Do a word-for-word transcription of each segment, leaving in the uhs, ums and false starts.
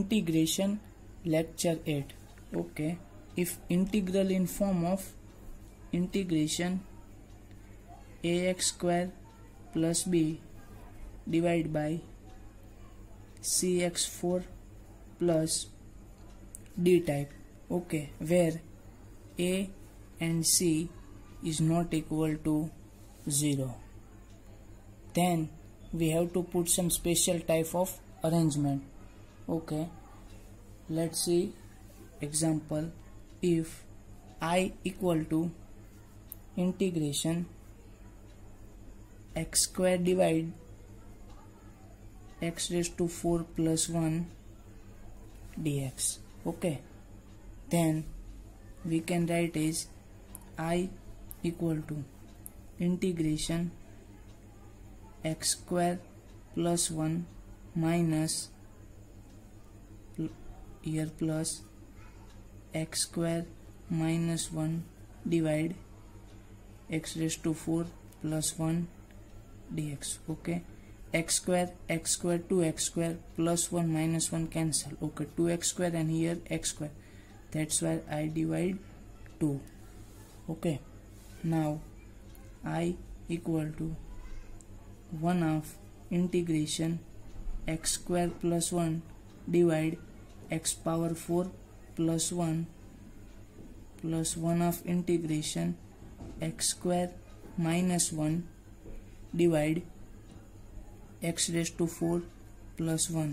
Integration lecture eight. Okay, if integral in form of integration ax square plus b divided by c x four plus d type, okay, where a and c is not equal to zero, then we have to put some special type of arrangement. Okay, let's see example. If I equal to integration x square divide x raised to four plus one dx, okay, then we can write as I equal to integration x square plus one minus here plus x square minus one divide x raised to four plus one dx. Okay, x square x square two x square plus one minus one cancel. Okay, two x square and here x square, that's why I divide two. Okay, now I equal to one of integration x square plus one divide x power four plus one plus one of integration x square minus one divide x raised to four plus one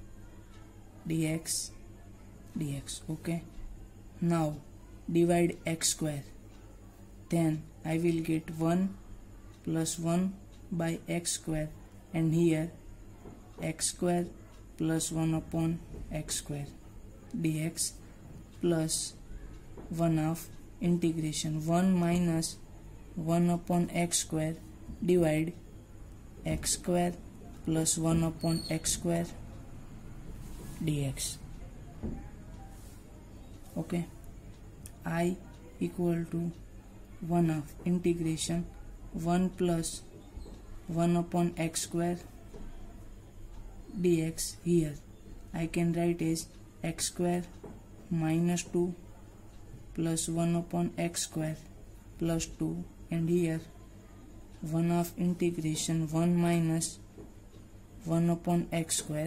dx dx. Okay, now divide x square, then I will get one plus one by x square, and here x square plus one upon x square dx plus one of integration one minus one upon x square divide x square plus one upon x square dx. Okay, I equal to one of integration one plus one upon x square dx. Here I can write as x square minus two plus one upon x square plus two, and here one of integration one minus one upon x square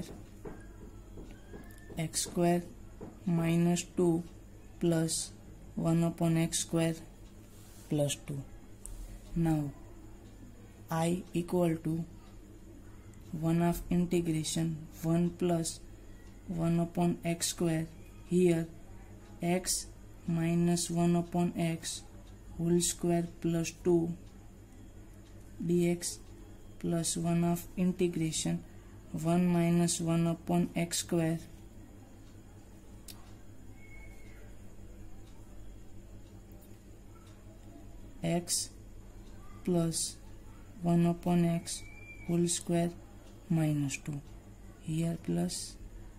x square minus two plus one upon x square plus two. Now I equal to one of integration one plus one upon x square, here x minus one upon x whole square plus two dx plus one of integration one minus one upon x square x plus one upon x whole square minus two, here plus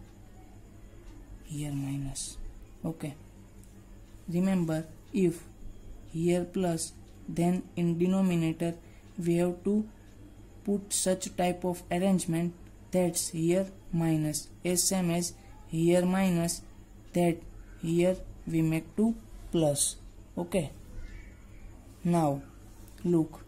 here minus. Okay, remember, if here plus, then in denominator we have to put such type of arrangement that's here minus, as same as here minus, that here we make to plus. Okay, now look,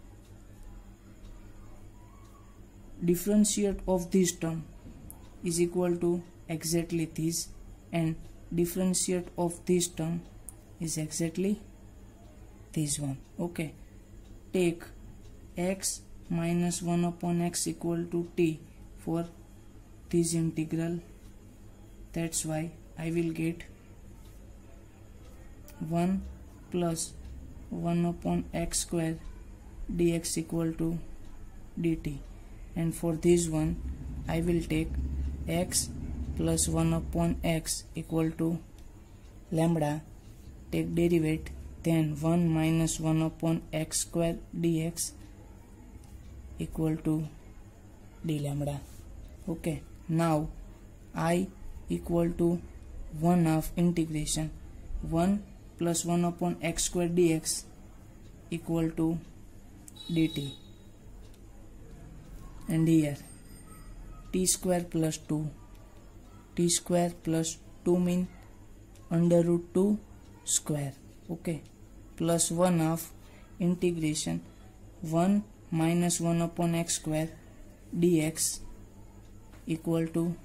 differentiate of this term is equal to exactly this, and differentiate of this term is exactly this one. Okay, take x minus one upon x equal to t for this integral, that's why I will get one plus one upon x square dx equal to dt, and for this one I will take x plus one upon x equal to lambda, take derivative, then one minus one upon x square dx equal to d lambda. Okay, now I equal to one of integration one plus one upon x square dx equal to dt, and here t square plus two t square plus two mean under root two square. Okay, plus one of integration one minus one upon x square dx equal to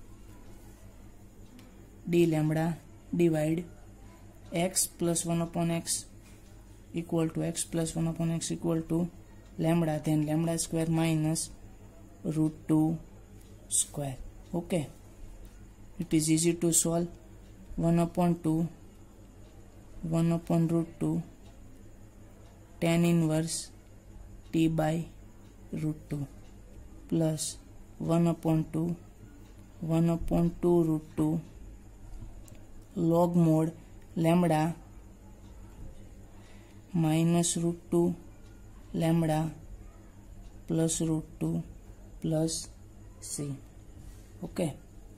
d lambda divide x plus one upon x equal to x plus one upon x equal to lambda, then lambda square minus root two square. Okay, it is easy to solve. One upon two, one upon root two, tan inverse t by root two plus one upon two, one upon two root two log mod lambda minus root two lambda plus root two plus c. Okay,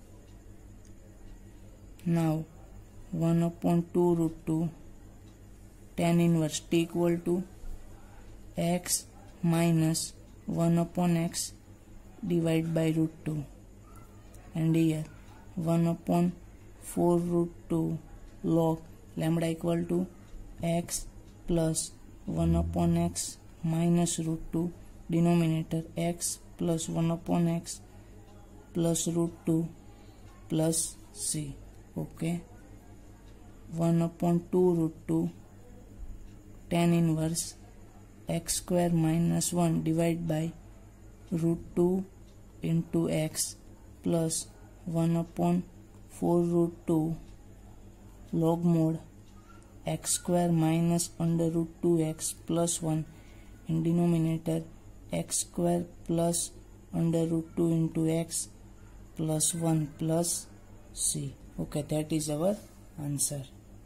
now one upon two root two tan inverse t equal to x minus one upon x divided by root two, and here one upon four root two log lambda equal to x plus one upon x minus root two, denominator x plus one upon x plus root two plus c. Okay, one upon two root two tan inverse x square minus one divided by root two into x plus one upon four root two log mod x square minus under root two x plus one in denominator x square plus under root two into x plus one plus c. Okay, that is our answer.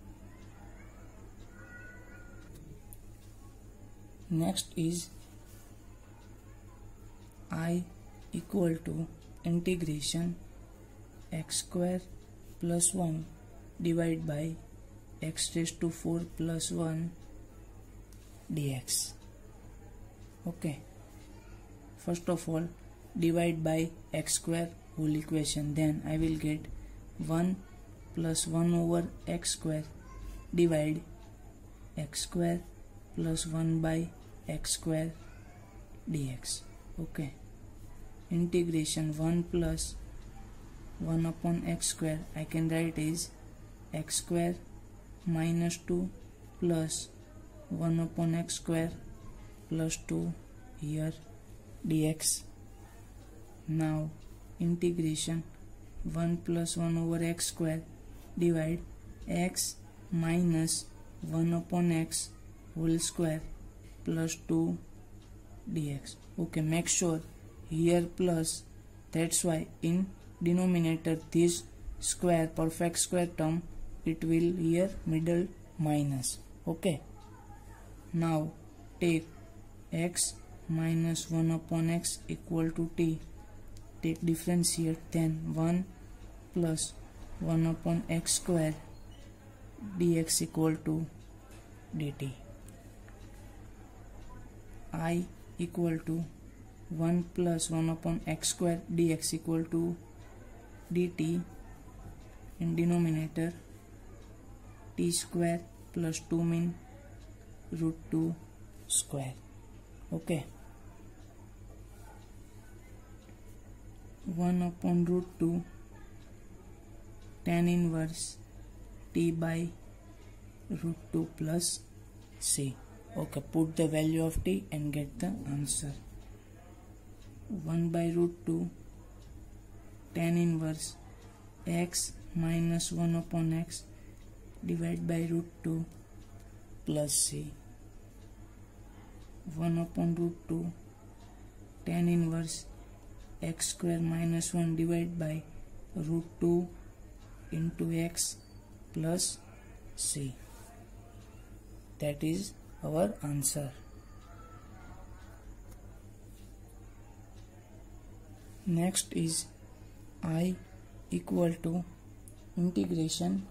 Next is I equal to integration x square plus one divided by x raised to four plus one dx. Okay, first of all divide by x square whole equation, then I will get one plus one over x square divide x square plus one by x square dx. Okay, integration one plus one upon x square I can write is x square minus two plus one upon x square plus two here dx. Now integration one plus one over x square divide x minus one upon x whole square plus two dx. Okay, make sure here plus, that's why in denominator this square perfect square term it will here middle minus. Okay, now take x minus one upon x equal to t, take difference here, then one plus one upon x square dx equal to dt. I equal to one plus one upon x square dx equal to dt, in denominator t square plus two mean root two square. Okay, one upon root two tan inverse t by root two plus c. Okay, put the value of t and get the answer. one by root two tan inverse x minus one upon x divided by root two plus c. one upon root two tan inverse x square minus one divided by root two into x plus c. That is our answer. Next is I equal to integration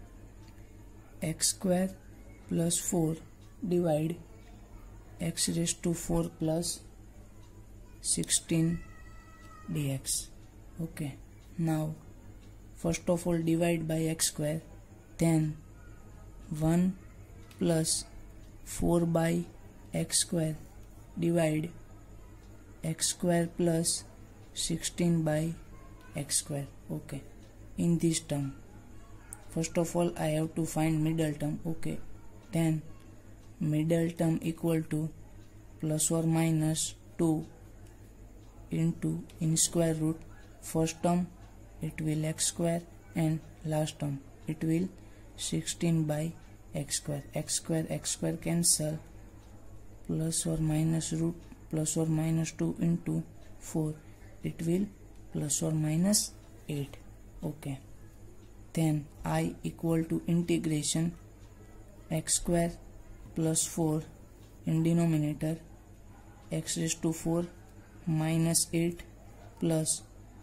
x square plus four divide x raised to four plus sixteen dx. Okay, now first of all divide by x square, then one plus four by x square divide x square plus sixteen by x square. Okay, in this term first of all I have to find middle term. Okay, then middle term equal to plus or minus two into in square root. First term it will x square and last term it will sixteen by x square. X square x square cancel, plus or minus root plus or minus two into four, it will plus or minus eight. Okay, then I equal to integration x square plus four in denominator, x raised to four minus eight plus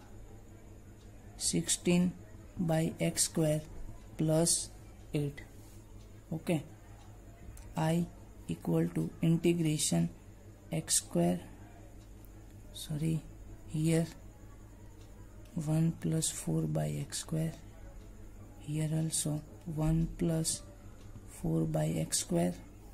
sixteen by x square plus eight. Okay, I equal to integration x square, sorry here one plus four by x square, here also one plus four by x square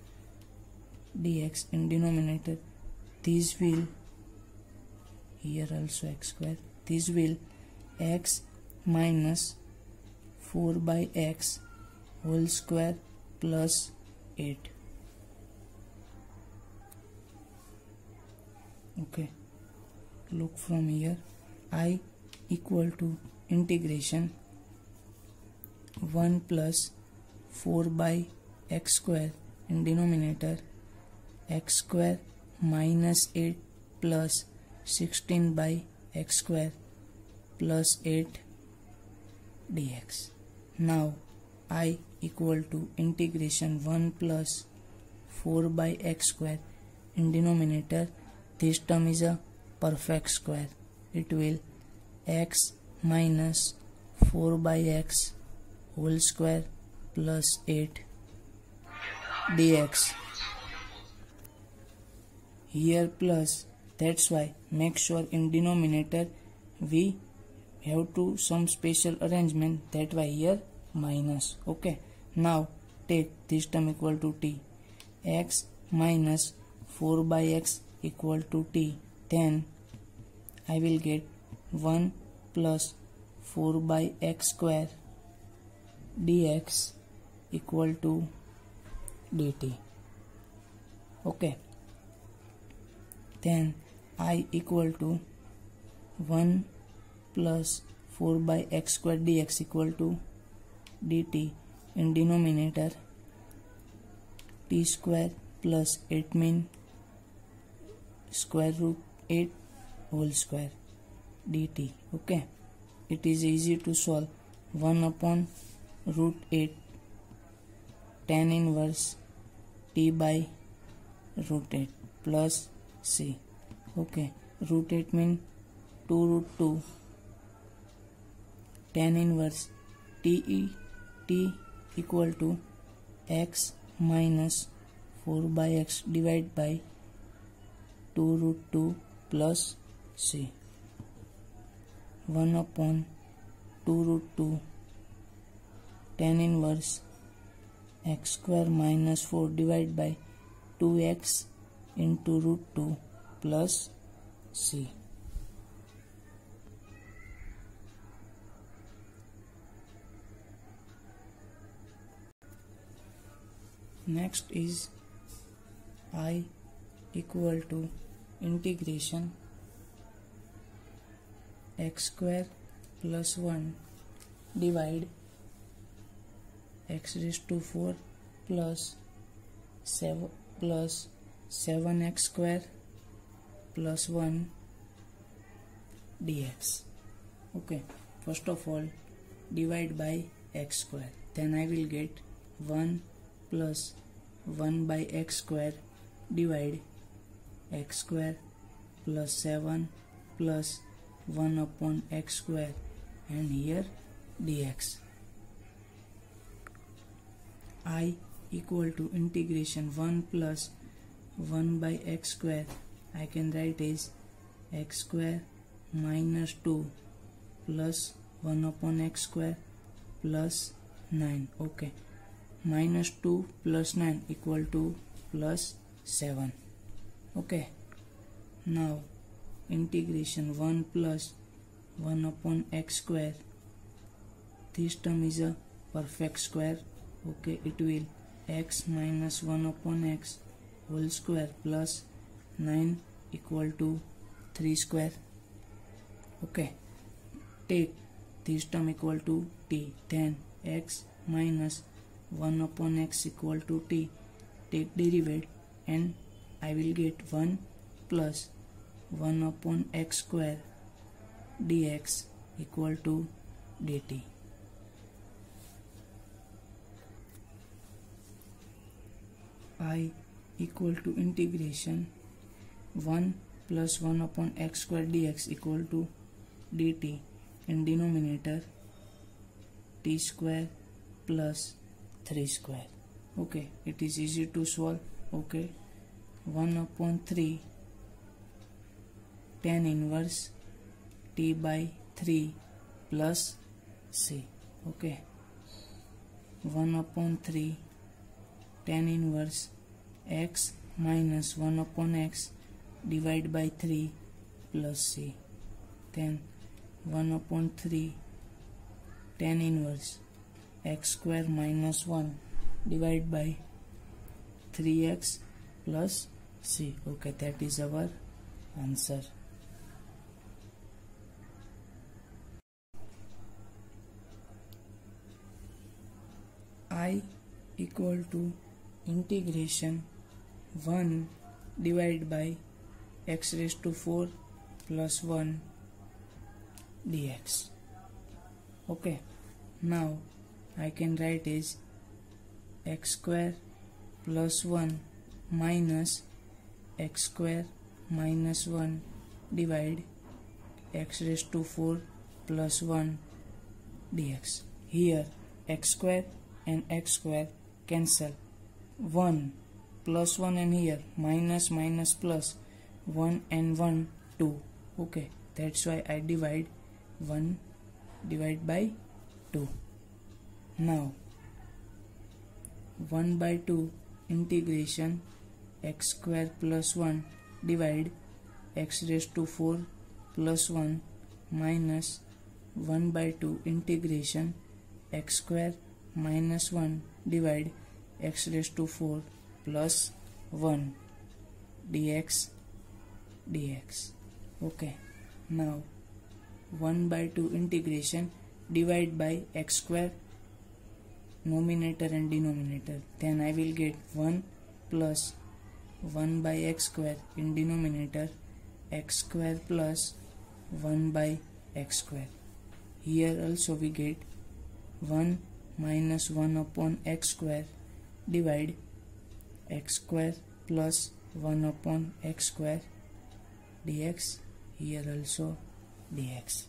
dx in denominator. This will here also x square, this will x minus four by x whole square plus eight. Okay, look from here, I equal to integration one plus four by x square in denominator, x square minus eight plus sixteen by x square plus eight dx. Now I equal to integration one plus four by x square in denominator. This term is a perfect square. It will x minus four by x whole square plus eight dx. Here plus, that's why make sure in denominator we have to some special arrangement, that why here minus. Okay, now take this term equal to t, x minus four by x equal to t, then I will get one plus four by x square dx equal to dt. Okay, then I equal to one plus four by x square dx equal to dt in denominator, t square plus eight mean square root eight whole square dt. Okay, it is easy to solve. One upon root eight tan inverse t by root eight plus c. Okay, root eight mean two root two, tan inverse te t equal to x minus four by x divided by two root two plus c. one upon two root two tan inverse x square minus four divided by two x into root two plus c. Next is I equal to integration x square plus one divide x raised to four plus seven plus seven x square plus one dx. Okay, first of all divide by x square, then I will get one plus one by x square divide x square plus seven plus one upon x square and here dx. I equal to integration one plus one by x square, I can write as x square minus two plus one upon x square plus nine. Okay, minus two plus nine equal to plus seven. Okay, now integration one plus one upon x square. This term is a perfect square. Okay, it will x minus one upon x whole square plus nine equal to three square. Okay, take this term equal to t, then x minus one upon x equal to t. Take derivative and I will get one plus one upon x square dx equal to dt. I equal to integration one plus one upon x square dx equal to dt, in denominator t square plus three square. Okay, it is easy to solve. Okay, one upon three tan inverse t by three plus c. Okay, one upon three tan inverse x minus one upon x divided by three plus c. Then one upon three tan inverse x square minus one divided by three x plus c. Okay, that is our answer. I equal to integration one divided by x raised to four plus one dx. Okay, now I can write as x square plus one minus x square minus one divide x raised to four plus one dx. Here x square and x square cancel. one plus one, and here minus minus plus one and one two. Okay, that's why I divide one divide by two. Now one by two integration x square plus one divide x raised to four plus one minus one by two integration x square minus one divide x raised to four plus one dx dx. Okay, now one by two integration divide by x square numerator and denominator. Then I will get one plus one by x square in denominator x square plus one by x square. Here also we get one minus one upon x square divide x square plus one upon x square dx. Here also dx.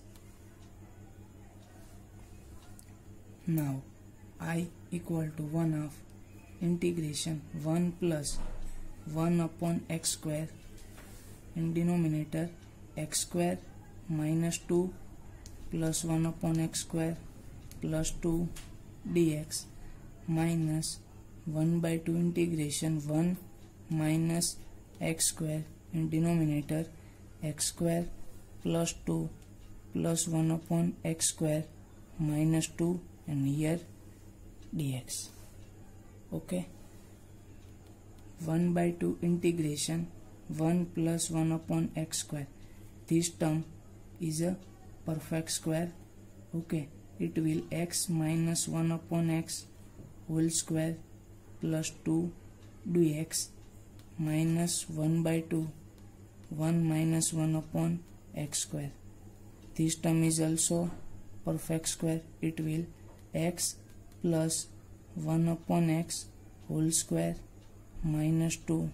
Now I equal to one of integration one plus one upon x square in denominator x square minus two plus one upon x square plus two dx minus one by two integration one minus x square in denominator x square plus two plus one upon x square minus two, and here dx. Okay, one by two integration one plus one upon x square. This term is a perfect square. Okay, it will x minus one upon x whole square plus two dx minus one by two one minus one upon x square. This term is also perfect square. It will x plus one upon x whole square minus two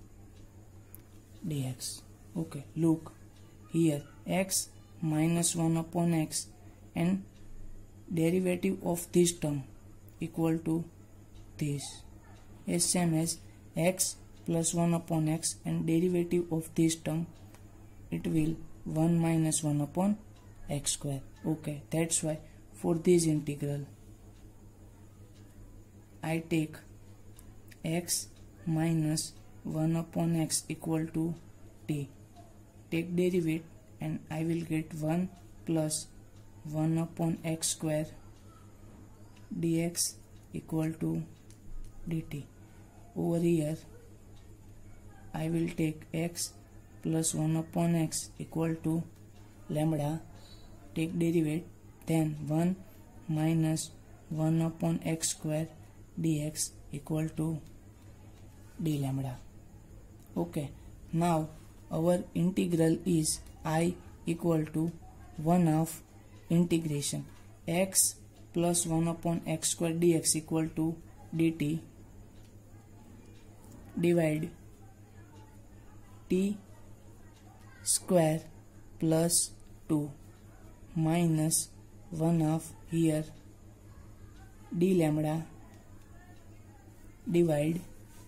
dx. Okay, look here, x minus one upon x and derivative of this term equal to this, is same as x plus one upon x and derivative of this term, it will one minus one upon x square. Okay, that's why for this integral I take x minus one upon x equal to t. Take derivative and I will get one plus one upon x square dx equal to dt. Over here I will take x plus one upon x equal to lambda. Take derivative, then one minus one upon x square dx equal to d lambda. Okay, now our integral is I equal to one of integration x plus one upon x square dx equal to dt divide t square plus two minus one of here d lambda divide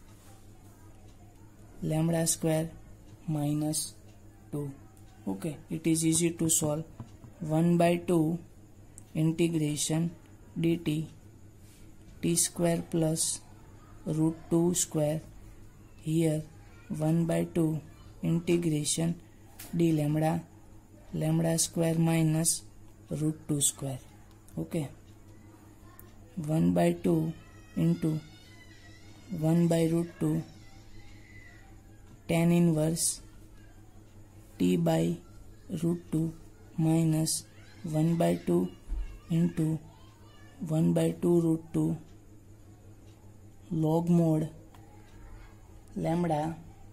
lambda square minus two. Okay, it is easy to solve. One by two integration dt t square plus root two square, here one by two integration d lambda lambda square minus root two square. Okay, one by two into one by root two tan inverse t by root two minus one by two into one by two root two log mod lambda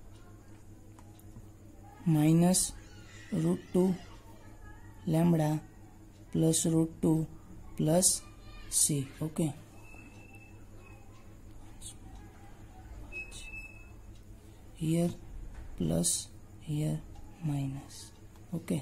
minus root two lambda plus root two plus c. Okay, here plus here minus. Okay,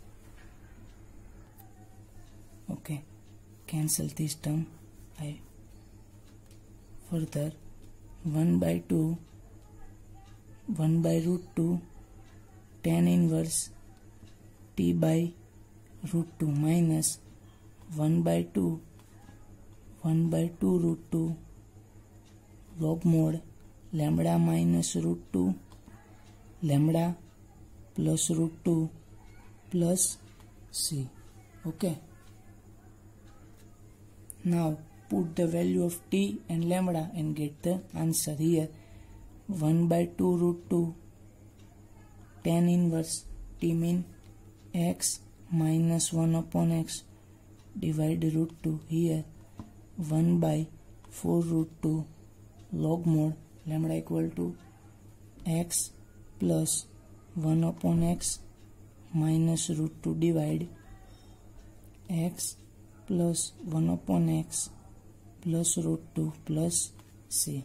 okay, cancel this term. I further one by two one by root two tan inverse t by root two minus one by two one by two root two log mod lambda minus root two lambda plus root two plus c. Okay, now put the value of t and lambda and get the answer. Here one by two root two tan inverse t mean x minus one upon x divide root two. Here one by four root two log mod lambda equal to x plus one upon x minus root two divide x plus one upon x plus root two plus c.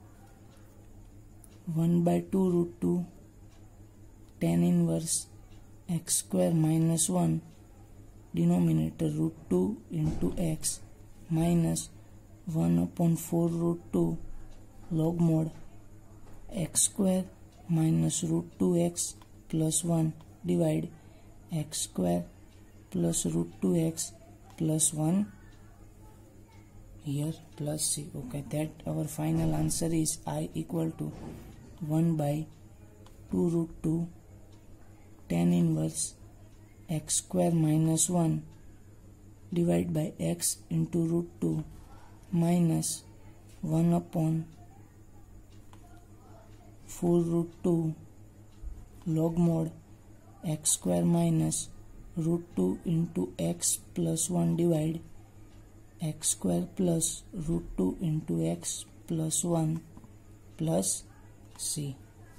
one by two root two tan inverse x square minus one denominator root two into x minus one upon four root two log mod x square minus root two x plus one divide x square plus root two x plus one here plus c. Okay, that our final answer is I equal to one by two root two tan inverse x square minus one divided by x into root two minus one upon four root two log mod x square minus root two into x plus one divide x square plus root two into x plus one plus c.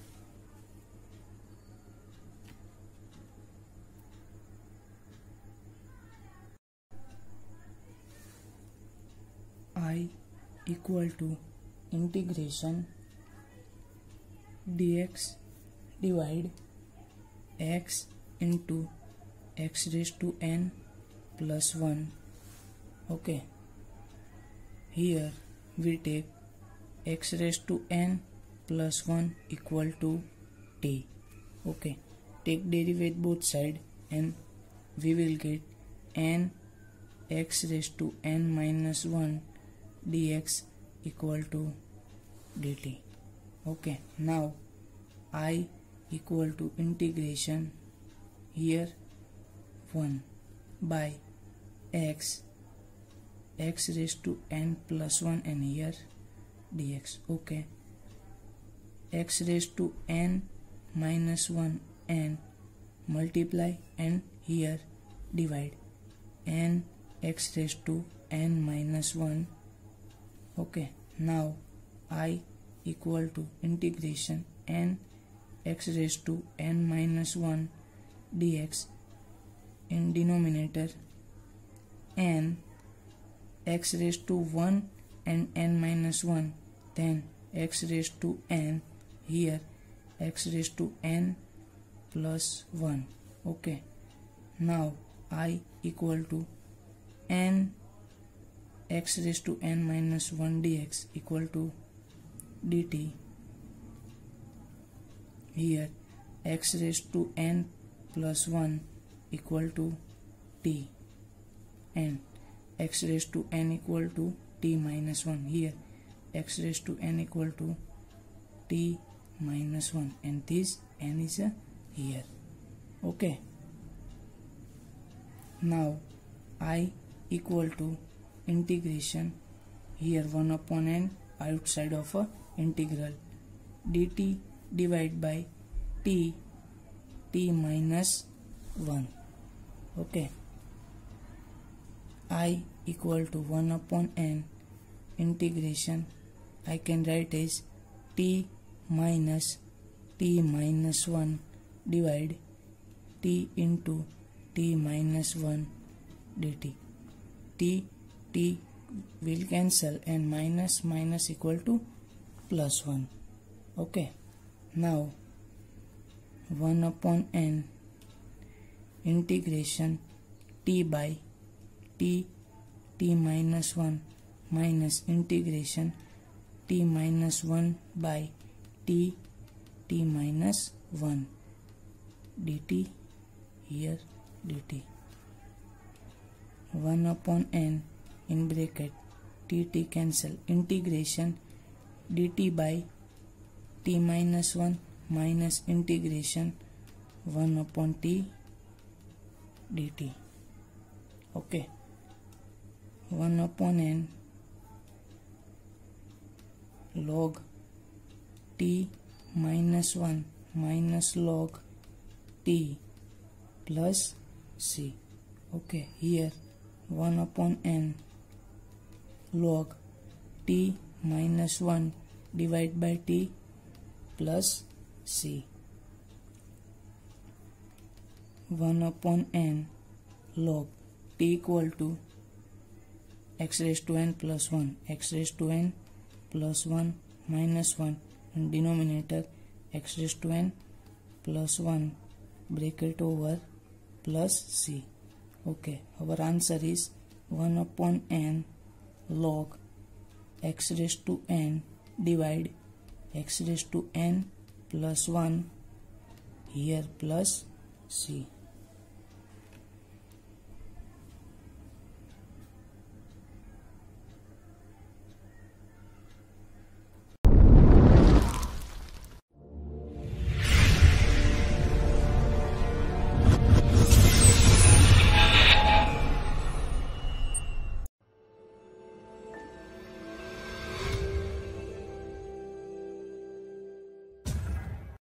I equal to integration dx divide x into x raised to n plus one. Okay, here we take x raised to n plus one equal to t. Okay, take derivative both side and we will get n x raised to n minus one dx equal to dt. Okay, now I equal to integration here one by x x raised to n plus one and here dx. Okay, x raised to n minus one and multiply and here divide n x raised to n minus one. Okay, now I equal to integration n x raised to n minus one dx, in denominator n x raised to one and n minus one, then x raised to n, here x raised to n plus one. Okay, now I equal to n x raised to n minus one dx equal to dt. Here x raised to n plus one equal to t, and x raised to n equal to t minus one. Here x raised to n equal to t minus one, and this n is a here. Okay, now I equal to integration here one upon n outside of a integral dt divided by t t minus one. Okay, I equal to one upon n integration I can write as t minus t minus one divide t into t minus one dt. T t will cancel and minus minus equal to plus one. Okay, now one upon n integration t by t t minus one minus integration t minus one by t t minus one dt, here dt. one upon n in bracket tt cancel, integration dt by t minus one minus integration one upon t dt. Okay, one upon n log t minus one minus log t plus c. Okay, here one upon n log t minus one divided by t plus c. one upon n log t equal to x raised to n plus one, x raised to n plus one minus one, in denominator x raised to n plus one bracket over plus c. Okay, our answer is one upon n log x raised to n divide x raised to n plus one here plus c.